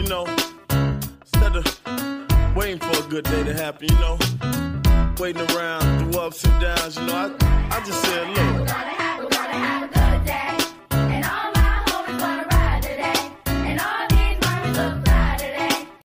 you know, instead of waiting for a good day to happen, you know, waiting around through ups and downs, you know, I just said, look,